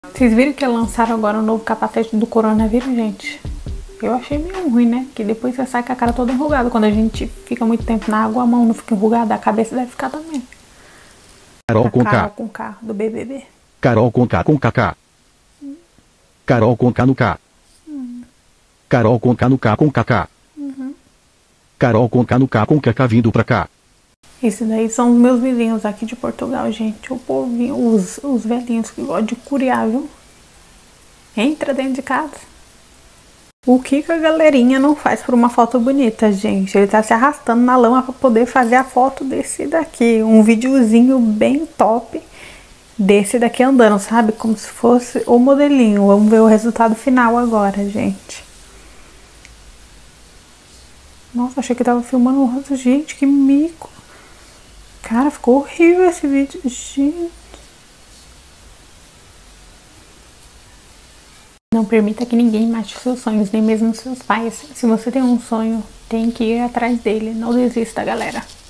Vocês viram que lançaram agora um novo capacete do coronavírus, gente? Eu achei meio ruim, né? Que depois você sai com a cara toda enrugada. Quando a gente fica muito tempo na água, a mão não fica enrugada, a cabeça deve ficar também. Carol com Carol K. com K, do BBB. Carol com K com KK. Carol com K no K. Carol com K no K com KK. Carol com K no K com KK vindo pra cá. Esses daí são os meus vizinhos aqui de Portugal, gente. O povinho, os velhinhos que gostam de curiar, viu? Entra dentro de casa. O que a galerinha não faz por uma foto bonita, gente? Ele tá se arrastando na lama pra poder fazer a foto desse daqui. Um videozinho bem top desse daqui andando, sabe? Como se fosse o modelinho. Vamos ver o resultado final agora, gente. Nossa, achei que tava filmando o rosto. Gente, que mico. Cara, ficou horrível esse vídeo. Gente. Não permita que ninguém mate seus sonhos, nem mesmo seus pais. Se você tem um sonho, tem que ir atrás dele. Não desista, galera.